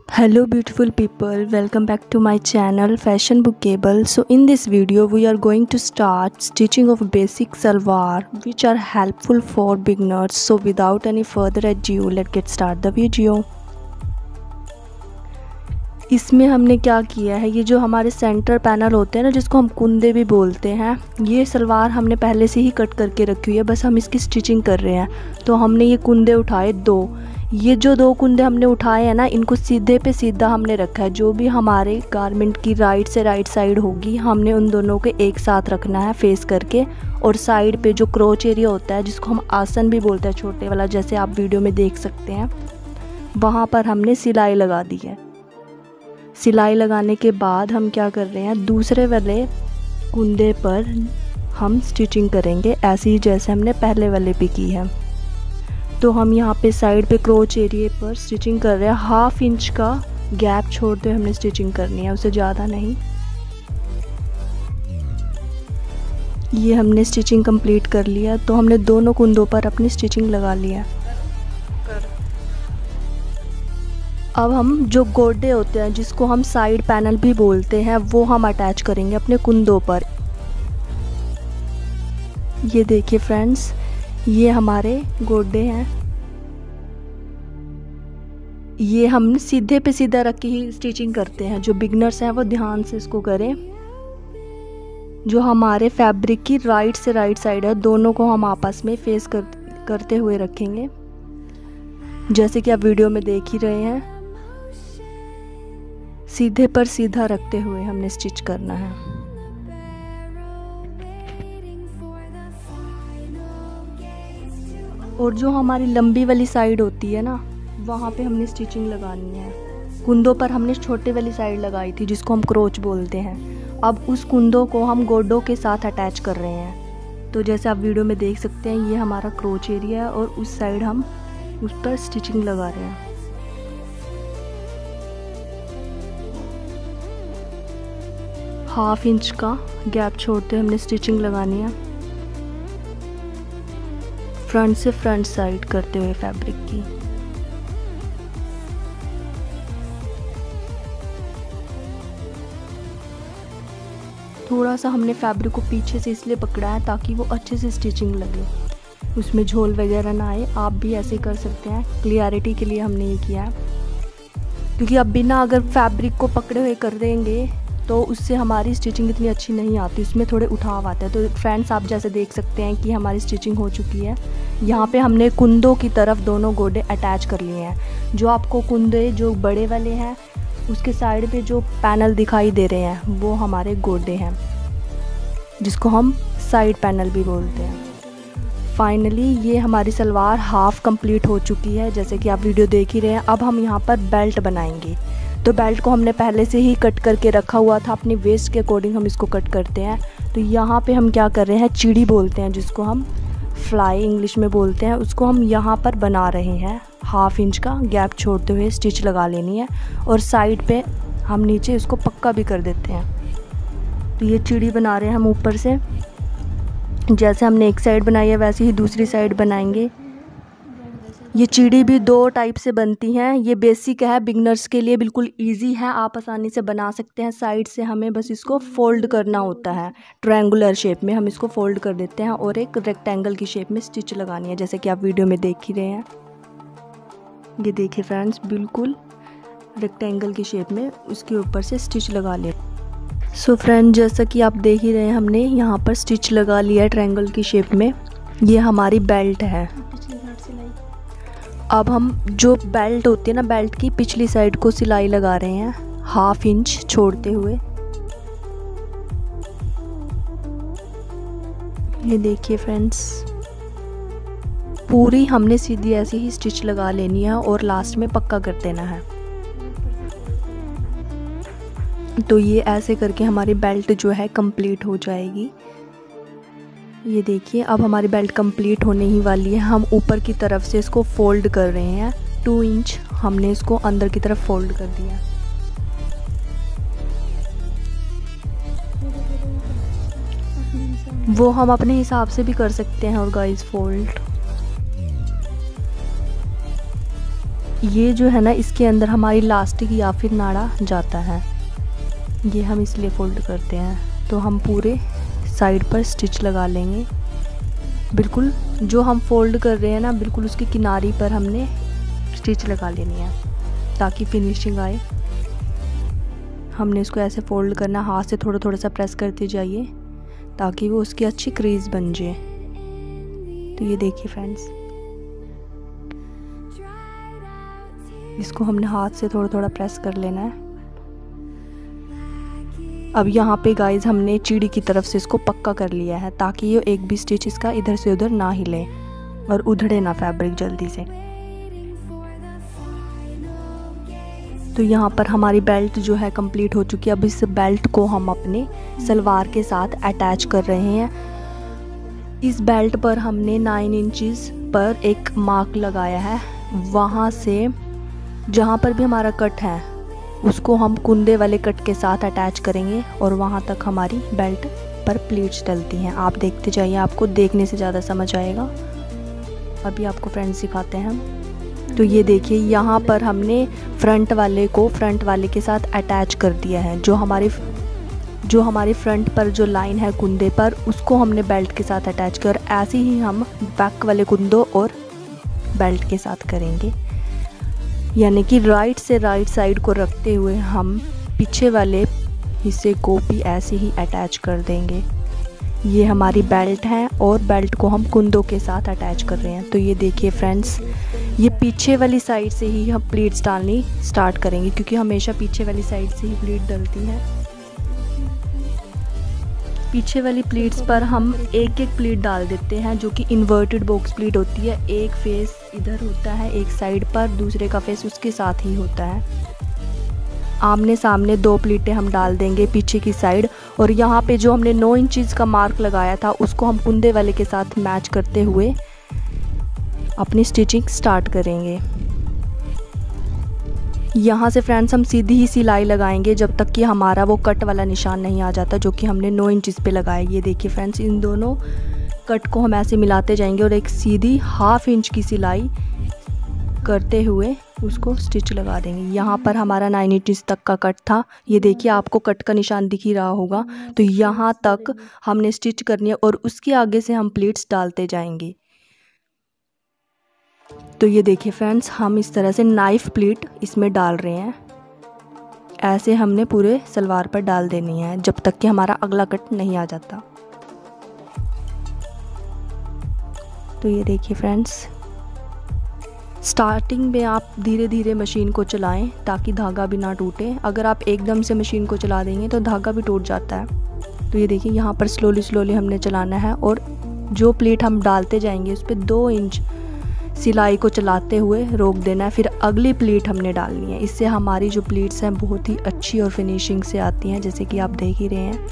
Hello beautiful people, welcome back to my channel Fashion Bookable. So in this video we are going to start stitching of basic salwar which are helpful for beginners. So without any further ado, let's get start the video. इसमें हमने क्या किया है, ये जो हमारे centre panel होते हैं ना, जिसको हम कुंदे भी बोलते हैं, ये सलवार हमने पहले से ही कट करके रखी हुई है, बस हम इसकी स्टिचिंग कर रहे हैं। तो हमने ये कुंदे उठाए दो, ये जो दो कुंदे हमने उठाए हैं ना, इनको सीधे पे सीधा हमने रखा है। जो भी हमारे गारमेंट की राइट से राइट साइड होगी, हमने उन दोनों के एक साथ रखना है फेस करके। और साइड पे जो क्रोच एरिया होता है, जिसको हम आसन भी बोलते हैं, छोटे वाला, जैसे आप वीडियो में देख सकते हैं, वहाँ पर हमने सिलाई लगा दी है। सिलाई लगाने के बाद हम क्या कर रहे हैं, दूसरे वाले कुंदे पर हम स्टिचिंग करेंगे, ऐसे ही जैसे हमने पहले वाले पे की है। तो हम यहाँ पे साइड पे क्रोच एरिया पर स्टिचिंग कर रहे हैं। 1/2 इंच का गैप छोड़ते हुए हमने स्टिचिंग करनी है, उससे ज़्यादा नहीं। ये हमने स्टिचिंग कंप्लीट कर लिया। तो हमने दोनों कुंदों पर अपनी स्टिचिंग लगा लिया। अब हम जो गोडे होते हैं, जिसको हम साइड पैनल भी बोलते हैं, वो हम अटैच करेंगे अपने कुंदों पर। ये देखिए फ्रेंड्स, ये हमारे गोडे हैं। ये हम सीधे पे सीधा रख के ही स्टिचिंग करते हैं। जो बिगनर्स हैं वो ध्यान से इसको करें। जो हमारे फैब्रिक की राइट से राइट साइड है, दोनों को हम आपस में फेस करते हुए रखेंगे, जैसे कि आप वीडियो में देख ही रहे हैं। सीधे पर सीधा रखते हुए हमने स्टिच करना है। और जो हमारी लंबी वाली साइड होती है ना, वहाँ पे हमने स्टिचिंग लगानी है। कुंदों पर हमने छोटे वाली साइड लगाई थी, जिसको हम क्रोच बोलते हैं। अब उस कुंदों को हम गोडों के साथ अटैच कर रहे हैं। तो जैसे आप वीडियो में देख सकते हैं, ये हमारा क्रोच एरिया है और उस साइड हम उस पर स्टिचिंग लगा रहे हैं। हाफ इंच का गैप छोड़ते हमने स्टिचिंग लगानी है, फ्रंट से फ्रंट साइड करते हुए फैब्रिक की। थोड़ा सा हमने फैब्रिक को पीछे से इसलिए पकड़ा है ताकि वो अच्छे से स्टिचिंग लगे, उसमें झोल वगैरह ना आए। आप भी ऐसे कर सकते हैं, क्लियरिटी के लिए हमने ये किया है। क्योंकि अब बिना अगर फैब्रिक को पकड़े हुए कर देंगे तो उससे हमारी स्टिचिंग इतनी अच्छी नहीं आती, उसमें थोड़े उठाव आते हैं। तो फ्रेंड्स, आप जैसे देख सकते हैं कि हमारी स्टिचिंग हो चुकी है। यहाँ पे हमने कुंदों की तरफ दोनों गोडे अटैच कर लिए हैं। जो आपको कुंदे जो बड़े वाले हैं, उसके साइड पे जो पैनल दिखाई दे रहे हैं, वो हमारे गोडे हैं, जिसको हम साइड पैनल भी बोलते हैं। फाइनली ये हमारी सलवार हाफ कंप्लीट हो चुकी है, जैसे कि आप वीडियो देख ही रहे हैं। अब हम यहाँ पर बेल्ट बनाएंगे। तो बेल्ट को हमने पहले से ही कट करके रखा हुआ था, अपनी वेस्ट के अकॉर्डिंग हम इसको कट करते हैं। तो यहाँ पे हम क्या कर रहे हैं, चिड़ी बोलते हैं, जिसको हम फ्लाई इंग्लिश में बोलते हैं, उसको हम यहाँ पर बना रहे हैं। 1/2 इंच का गैप छोड़ते हुए स्टिच लगा लेनी है और साइड पे हम नीचे इसको पक्का भी कर देते हैं। तो ये चिड़ी बना रहे हैं हम ऊपर से। जैसे हमने एक साइड बनाई है, वैसे ही दूसरी साइड बनाएंगे। ये चिड़ी भी 2 टाइप से बनती हैं। ये बेसिक है, बिगनर्स के लिए बिल्कुल इजी है, आप आसानी से बना सकते हैं। साइड से हमें बस इसको फोल्ड करना होता है, ट्रायंगुलर शेप में हम इसको फोल्ड कर देते हैं और एक रेक्टेंगल की शेप में स्टिच लगानी है, जैसे कि आप वीडियो में देख ही रहे हैं। ये देखिए फ्रेंड्स, बिल्कुल रेक्टेंगल की शेप में उसके ऊपर से स्टिच लगा ले। सो फ्रेंड, जैसा कि आप देख ही रहे हैं, हमने यहाँ पर स्टिच लगा लिया है ट्रायंगल की शेप में। ये हमारी बेल्ट है। अब हम जो बेल्ट होती है ना, बेल्ट की पिछली साइड को सिलाई लगा रहे हैं 1/2 इंच छोड़ते हुए। ये देखिए फ्रेंड्स, पूरी हमने सीधी ऐसे ही स्टिच लगा लेनी है और लास्ट में पक्का कर देना है। तो ये ऐसे करके हमारी बेल्ट जो है कंप्लीट हो जाएगी। ये देखिए, अब हमारी बेल्ट कंप्लीट होने ही वाली है। हम ऊपर की तरफ से इसको फोल्ड कर रहे हैं। 2 इंच हमने इसको अंदर की तरफ फोल्ड कर दिया। वो हम अपने हिसाब से भी कर सकते हैं और गाइस फोल्ड। ये जो है ना, इसके अंदर हमारी लास्टिक या फिर नाड़ा जाता है, ये हम इसलिए फ़ोल्ड करते हैं। तो हम पूरे साइड पर स्टिच लगा लेंगे। बिल्कुल जो हम फ़ोल्ड कर रहे हैं ना, बिल्कुल उसकी किनारी पर हमने स्टिच लगा लेनी है ताकि फिनिशिंग आए। हमने इसको ऐसे फ़ोल्ड करना, हाथ से थोड़ा थोड़ा सा प्रेस करते जाइए ताकि वो उसकी अच्छी क्रीज बन जाए। तो ये देखिए फ्रेंड्स, इसको हमने हाथ से थोड़ा थोड़ा प्रेस कर लेना है। अब यहाँ पे गाइज हमने चीड़ी की तरफ से इसको पक्का कर लिया है ताकि ये एक भी स्टिच इसका इधर से उधर ना हिले और उधड़े ना फैब्रिक जल्दी से। तो यहाँ पर हमारी बेल्ट जो है कंप्लीट हो चुकी है। अब इस बेल्ट को हम अपने सलवार के साथ अटैच कर रहे हैं। इस बेल्ट पर हमने 9 इंचेस पर एक मार्क लगाया है। वहाँ से जहाँ पर भी हमारा कट है उसको हम कुंदे वाले कट के साथ अटैच करेंगे और वहाँ तक हमारी बेल्ट पर प्लीट्स डलती हैं। आप देखते जाइए, आपको देखने से ज़्यादा समझ आएगा। अभी आपको फ्रेंड्स सिखाते हैं। तो ये देखिए, यहाँ पर हमने फ्रंट वाले को फ्रंट वाले के साथ अटैच कर दिया है। जो हमारी फ्रंट पर जो लाइन है कुंदे पर, उसको हमने बेल्ट के साथ अटैच कर, ऐसे ही हम बैक वाले कुंदों और बेल्ट के साथ करेंगे। यानी कि राइट से राइट साइड को रखते हुए हम पीछे वाले हिस्से को भी ऐसे ही अटैच कर देंगे। ये हमारी बेल्ट है और बेल्ट को हम कुंदों के साथ अटैच कर रहे हैं। तो ये देखिए फ्रेंड्स, ये पीछे वाली साइड से ही हम प्लीट्स डालनी स्टार्ट करेंगे क्योंकि हमेशा पीछे वाली साइड से ही प्लीट डलती है। पीछे वाली प्लीट्स पर हम एक एक प्लीट डाल देते हैं जो कि इन्वर्टेड बॉक्स प्लीट होती है। एक फेस इधर होता है एक साइड पर, दूसरे का फेस उसके साथ ही होता है। आमने सामने 2 प्लीटें हम डाल देंगे पीछे की साइड। और यहाँ पे जो हमने 9 इंचेस का मार्क लगाया था उसको हम कुंदे वाले के साथ मैच करते हुए अपनी स्टिचिंग स्टार्ट करेंगे। यहाँ से फ्रेंड्स हम सीधी ही सिलाई लगाएंगे जब तक कि हमारा वो कट वाला निशान नहीं आ जाता जो कि हमने 9 इंचेस पे लगाया। ये देखिए फ्रेंड्स, इन दोनों कट को हम ऐसे मिलाते जाएंगे और एक सीधी 1/2 इंच की सिलाई करते हुए उसको स्टिच लगा देंगे। यहाँ पर हमारा 9 इंचेस तक का कट था। ये देखिए, आपको कट का निशान दिख ही रहा होगा। तो यहाँ तक हमने स्टिच करनी है और उसके आगे से हम प्लीट्स डालते जाएंगे। तो ये देखिए फ्रेंड्स, हम इस तरह से नाइफ प्लीट इसमें डाल रहे हैं। ऐसे हमने पूरे सलवार पर डाल देनी है जब तक कि हमारा अगला कट नहीं आ जाता। तो ये देखिए फ्रेंड्स, स्टार्टिंग में आप धीरे धीरे मशीन को चलाएं ताकि धागा भी ना टूटे। अगर आप एकदम से मशीन को चला देंगे तो धागा भी टूट जाता है। तो ये देखिए, यहाँ पर स्लोली हमने चलाना है और जो प्लीट हम डालते जाएंगे उस पर 2 इंच सिलाई को चलाते हुए रोक देना है। फिर अगली प्लीट हमने डालनी है। इससे हमारी जो प्लीट्स हैं बहुत ही अच्छी और फिनिशिंग से आती हैं, जैसे कि आप देख ही रहे हैं।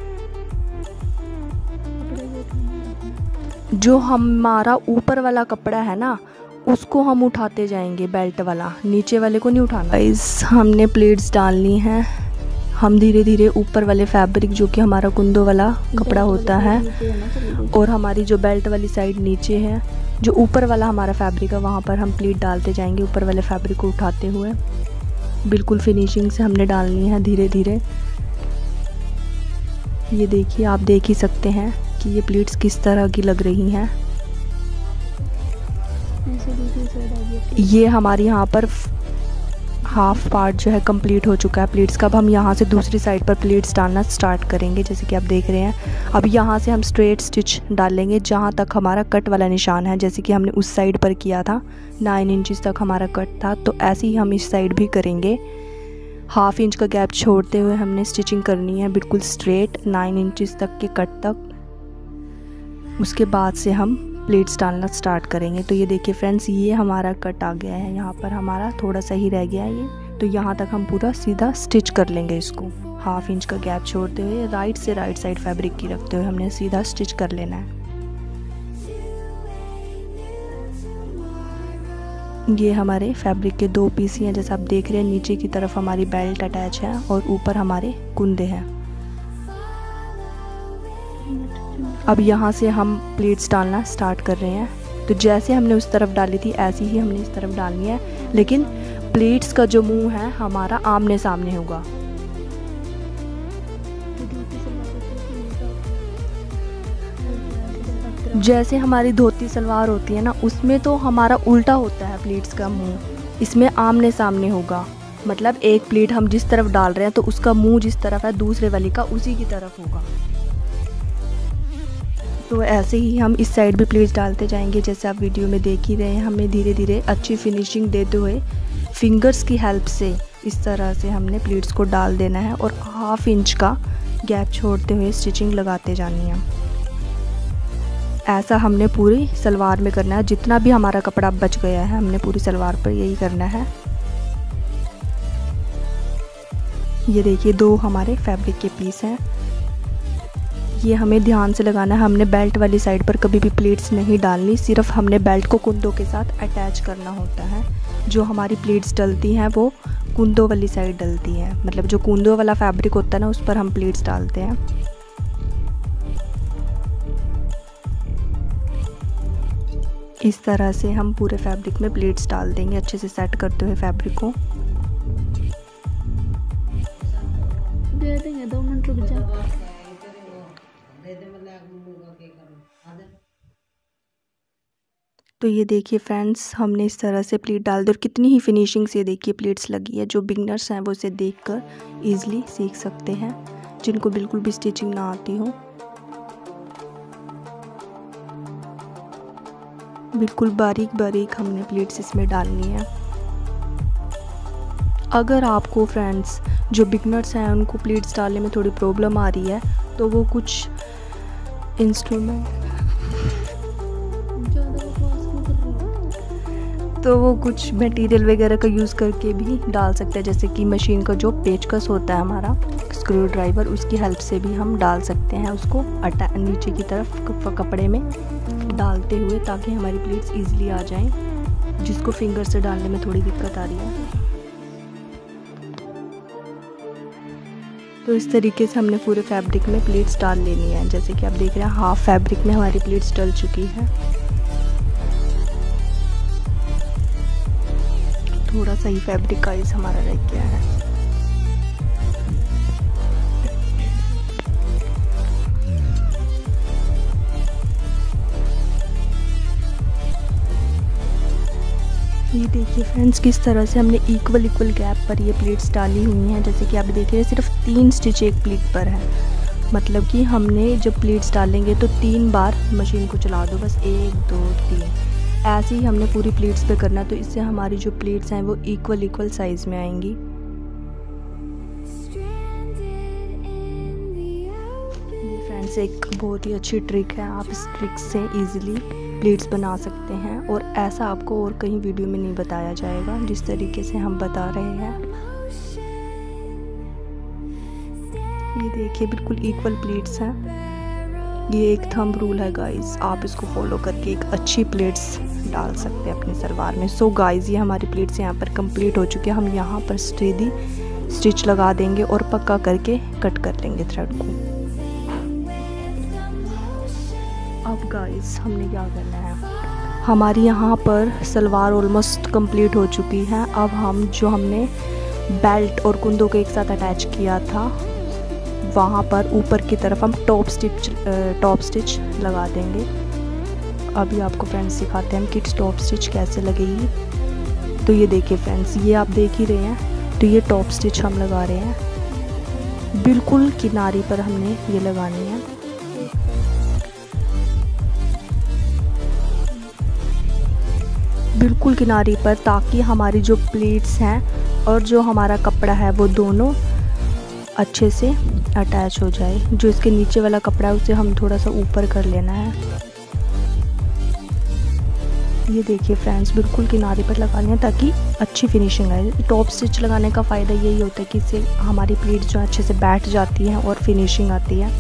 जो हमारा ऊपर वाला कपड़ा है ना, उसको हम उठाते जाएंगे, बेल्ट वाला, नीचे वाले को नहीं उठाना। इस हमने प्लीट्स डालनी है। हम धीरे धीरे ऊपर वाले फैब्रिक जो कि हमारा कुंदों वाला कपड़ा होता है और हमारी जो बेल्ट वाली साइड नीचे है, जो ऊपर वाला हमारा फैब्रिक है, वहाँ पर हम प्लीट डालते जाएंगे ऊपर वाले फैब्रिक को उठाते हुए। बिल्कुल फिनिशिंग से हमने डालनी है धीरे धीरे। ये देखिए, आप देख ही सकते हैं कि ये प्लीट्स किस तरह की लग रही हैं। ये हमारी यहाँ पर हाफ पार्ट जो है कंप्लीट हो चुका है प्लीट्स का। अब हम यहाँ से दूसरी साइड पर प्लीट्स डालना स्टार्ट करेंगे, जैसे कि आप देख रहे हैं। अब यहाँ से हम स्ट्रेट स्टिच डालेंगे जहाँ तक हमारा कट वाला निशान है, जैसे कि हमने उस साइड पर किया था। 9 इंचेस तक हमारा कट था, तो ऐसे ही हम इस साइड भी करेंगे। 1/2 इंच का गैप छोड़ते हुए हमने स्टिचिंग करनी है बिल्कुल स्ट्रेट 9 इंचेस तक के कट तक। उसके बाद से हम प्लीट्स डालना स्टार्ट करेंगे। तो ये देखिए फ्रेंड्स, ये हमारा कट आ गया है। यहाँ पर हमारा थोड़ा सा ही रह गया है ये। तो यहाँ तक हम पूरा सीधा स्टिच कर लेंगे इसको। 1/2 इंच का गैप छोड़ते हुए राइट से राइट साइड फैब्रिक की रखते हुए हमने सीधा स्टिच कर लेना है। ये हमारे फैब्रिक के 2 पीस हैं, जैसे आप देख रहे हैं। नीचे की तरफ हमारी बेल्ट अटैच है और ऊपर हमारे कुंदे हैं। अब यहाँ से हम प्लीट्स डालना स्टार्ट कर रहे हैं। तो जैसे हमने उस तरफ डाली थी ऐसी ही हमने इस तरफ डालनी है, लेकिन प्लेट्स का जो मुंह है हमारा आमने सामने होगा। जैसे हमारी धोती सलवार होती है ना, उसमें तो हमारा उल्टा होता है प्लेट्स का मुंह, इसमें आमने सामने होगा। मतलब एक प्लेट हम जिस तरफ डाल रहे हैं तो उसका मुंह जिस तरफ है दूसरे वाली का उसी की तरफ होगा। तो ऐसे ही हम इस साइड भी प्लेट्स डालते जाएंगे। जैसे आप वीडियो में देख ही रहे हैं, हमें धीरे धीरे अच्छी फिनिशिंग देते हुए फिंगर्स की हेल्प से इस तरह से हमने प्लेट्स को डाल देना है और 1/2 इंच का गैप छोड़ते हुए स्टिचिंग लगाते जानी है। ऐसा हमने पूरी सलवार में करना है। जितना भी हमारा कपड़ा बच गया है हमने पूरी सलवार पर यही करना है। ये देखिए 2 हमारे फैब्रिक के पीस हैं। ये हमें ध्यान से लगाना है। हमने बेल्ट वाली साइड पर कभी भी प्लेट्स नहीं डालनी, सिर्फ हमने बेल्ट को कुंदों के साथ अटैच करना होता है। जो हमारी प्लेट्स डलती हैं वो कुंदों वाली साइड डलती हैं, मतलब जो कुंदों वाला फैब्रिक होता है ना उस पर हम प्लेट्स डालते हैं। इस तरह से हम पूरे फैब्रिक में प्लेट्स डाल देंगे, अच्छे से सेट करते हुए फैब्रिक को। दे देंगे, 2 मिनट रुक जा। तो ये देखिए फ्रेंड्स, हमने इस तरह से प्लेट डाल दी और कितनी ही फिनिशिंग से देखिए प्लेट्स लगी है। जो बिगनर्स हैं वो इसे देखकर इजीली सीख सकते हैं, जिनको बिल्कुल भी स्टिचिंग ना आती हो। बिल्कुल बारीक बारीक हमने प्लेट्स इसमें डालनी है। अगर आपको फ्रेंड्स जो बिगनर्स हैं उनको प्लेट्स डालने में थोड़ी प्रॉब्लम आ रही है तो वो कुछ कुछ मटेरियल वगैरह का यूज़ करके भी डाल सकते हैं। जैसे कि मशीन का जो पेचकस होता है हमारा स्क्रू ड्राइवर, उसकी हेल्प से भी हम डाल सकते हैं उसको नीचे की तरफ कपड़े में डालते हुए, ताकि हमारी प्लेट्स इजीली आ जाएं, जिसको फिंगर से डालने में थोड़ी दिक्कत आ रही है। तो इस तरीके से हमने पूरे फैब्रिक में प्लेट्स डाल लेनी है। जैसे कि आप देख रहे हैं 1/2 फैब्रिक में हमारी प्लेट्स डल चुकी है। थोड़ा सा ही फैब्रिक का इस हमारा रह गया है। ये देखिए फ्रेंड्स, किस तरह से हमने इक्वल गैप पर ये प्लेट्स डाली हुई हैं। जैसे कि आप देख रहे हैं सिर्फ 3 स्टिच एक प्लेट पर है, मतलब कि हमने जब प्लेट्स डालेंगे तो 3 बार मशीन को चला दो, बस 1 2 3 ऐसे ही हमने पूरी प्लेट्स पे करना। तो इससे हमारी जो प्लेट्स हैं वो इक्वल साइज़ में आएंगी। ये फ्रेंड्स एक बहुत ही अच्छी ट्रिक है, आप इस ट्रिक से इजीली प्लेट्स बना सकते हैं और ऐसा आपको और कहीं वीडियो में नहीं बताया जाएगा जिस तरीके से हम बता रहे हैं। ये देखिए बिल्कुल इक्वल प्लेट्स हैं। ये एक थंब रूल है गाइस, आप इसको फॉलो करके एक अच्छी प्लेट्स डाल सकते हैं अपनी सलवार में। सो गाइस, ये हमारी प्लेट्स यहाँ पर कंप्लीट हो चुकी है। हम यहाँ पर सीधी स्टिच लगा देंगे और पक्का करके कट कर लेंगे थ्रेड को। अब गाइस हमने क्या करना है, हमारी यहाँ पर सलवार ऑलमोस्ट कंप्लीट हो चुकी है। अब हम जो हमने बेल्ट और कुंदों को एक साथ अटैच किया था वहाँ पर ऊपर की तरफ हम टॉप स्टिच लगा देंगे। अभी आपको फ्रेंड्स सिखाते हैं हम कि टॉप स्टिच कैसे लगेगी। तो ये देखिए फ्रेंड्स, ये आप देख ही रहे हैं, तो ये टॉप स्टिच हम लगा रहे हैं। बिल्कुल किनारे पर हमने ये लगानी है। बिल्कुल किनारे पर, ताकि हमारी जो प्लेट्स हैं और जो हमारा कपड़ा है वो दोनों अच्छे से अटैच हो जाए। जो इसके नीचे वाला कपड़ा है उसे हम थोड़ा सा ऊपर कर लेना है। ये देखिए फ्रेंड्स, बिल्कुल किनारे पर लगानी है ताकि अच्छी फिनिशिंग आए। टॉप स्टिच लगाने का फ़ायदा यही होता है कि इससे हमारी प्लेट जो अच्छे से बैठ जाती है और फिनिशिंग आती है।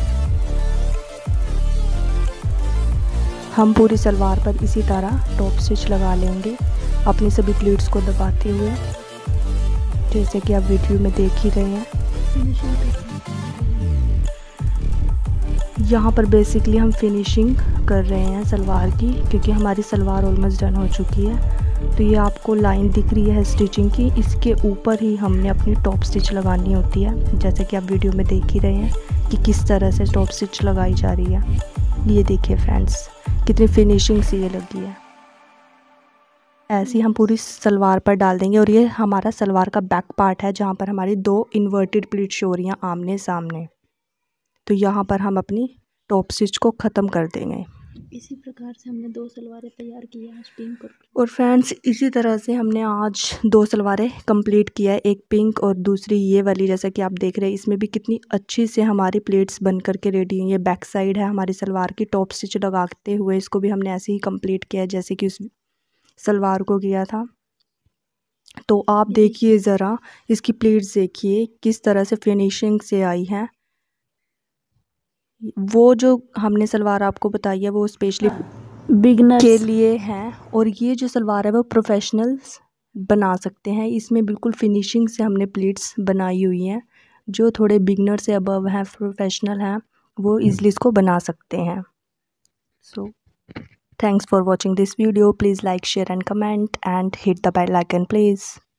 हम पूरी सलवार पर इसी तरह टॉप स्टिच लगा लेंगे अपनी सभी प्लेट्स को दबाते हुए, जैसे कि आप वीडियो में देख ही रहे हैं। यहाँ पर बेसिकली हम फिनिशिंग कर रहे हैं सलवार की, क्योंकि हमारी सलवार ऑलमोस्ट डन हो चुकी है। तो ये आपको लाइन दिख रही है स्टिचिंग की, इसके ऊपर ही हमने अपनी टॉप स्टिच लगानी होती है, जैसे कि आप वीडियो में देख ही रहे हैं कि किस तरह से टॉप स्टिच लगाई जा रही है। ये देखिए फ्रेंड्स, कितनी फिनिशिंग सी ये लगी है। ऐसे ही हम पूरी सलवार पर डाल देंगे। और ये हमारा सलवार का बैक पार्ट है, जहाँ पर हमारी 2 इन्वर्टेड प्लीट शो हो रही हैं आमने सामने। तो यहाँ पर हम अपनी टॉप स्टिच को ख़त्म कर देंगे। इसी प्रकार से हमने 2 सलवारें तैयार की है आज, पिंक और फ्रेंड्स इसी तरह से हमने आज 2 सलवारें कंप्लीट किया है, एक पिंक और दूसरी ये वाली, जैसा कि आप देख रहे हैं। इसमें भी कितनी अच्छी से हमारी प्लेट्स बन करके रेडी हैं। ये बैक साइड है हमारी सलवार की, टॉप स्टिच लगाते हुए इसको भी हमने ऐसे ही कंप्लीट किया है जैसे कि उस सलवार को किया था। तो आप देखिए ज़रा, इसकी प्लेट्स देखिए किस तरह से फिनिशिंग से आई हैं। वो जो हमने सलवार आपको बताई है वो स्पेशली बिगनर्स के लिए हैं, और ये जो सलवार है वो प्रोफेशनल्स बना सकते हैं। इसमें बिल्कुल फिनिशिंग से हमने प्लीट्स बनाई हुई हैं। जो थोड़े बिगनर से अबव हैं, प्रोफेशनल हैं, वो इजली इसको बना सकते हैं। So thanks for watching this video. Please like, share and comment and hit the bell icon please.